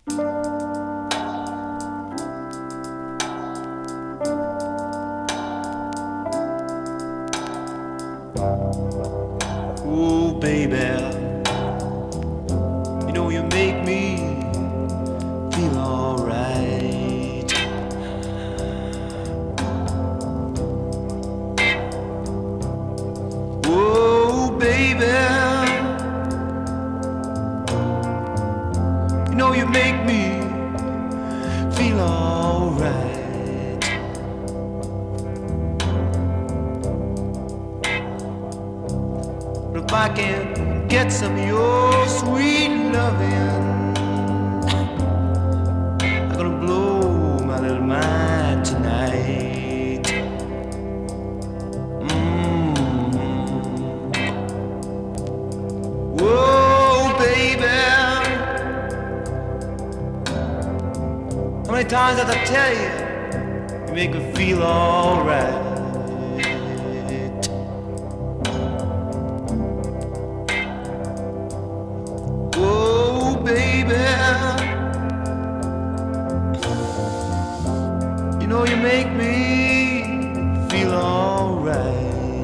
Ooh, baby, you know you make me feel alright. Whoa, baby, you know you make me feel alright. But if I can get some of your sweet loving, I'm gonna blow my little mind tonight. Whoa, baby, how many times have I tell you, you make me feel alright. Whoa, baby, you know you make me feel alright.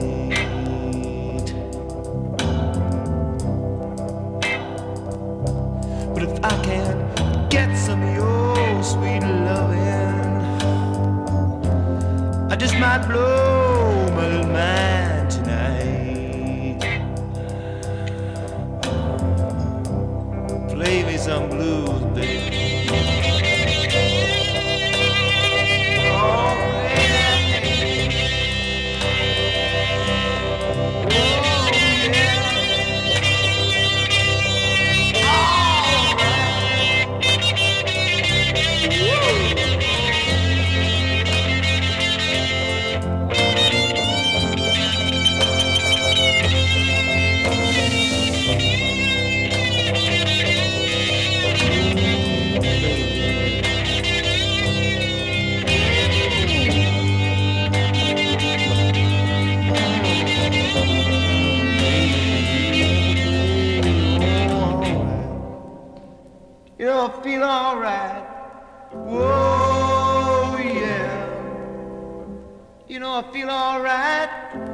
But if I can't get some of your sweet loving, I just might blow my little mind tonight. Play me some blues, baby. Oh, you know I feel alright. Whoa, yeah. You know I feel alright.